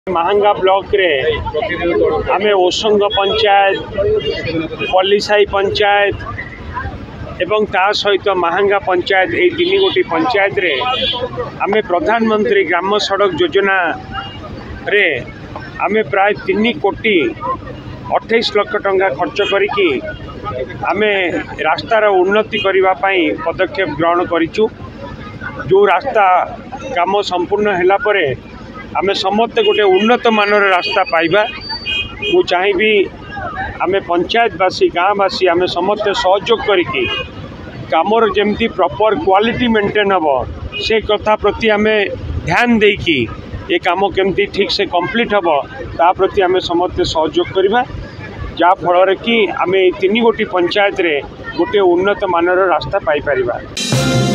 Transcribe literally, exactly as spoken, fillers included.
Mahanga block रे आमे ओसंग पंचायत पल्लीसाई पंचायत एवं ता सहित महांगा पंचायत ये तीन गोटी पंचायत रे आमे प्रधानमंत्री ग्राम सड़क योजना रे आमे प्राय तीन कोटी अट्ठाईस लाख टंका खर्च करिकी आमे रास्तार उन्नति करबा पई पदक्षेप ग्रहण करिचु। जो रास्ता काम संपूर्ण होला परे आमे समस्त गोटे उन्नत मानर रास्ता पाइबा। मु चाहिबी आमे पंचायतवासी गाँववासी आमे समस्त सहयोग करिकी कामर जेमती प्रॉपर क्वालिटी मेंटेन हबो से कथा प्रति आमे ध्यान देकी ये काम केमती ठीक से कंप्लीट हबो ता प्रति आमे समस्त सहयोग करबा जा फल कि आमे तीन गोटी पंचायत रे गोटे उन्नत मानर रास्ता पाई परिबा।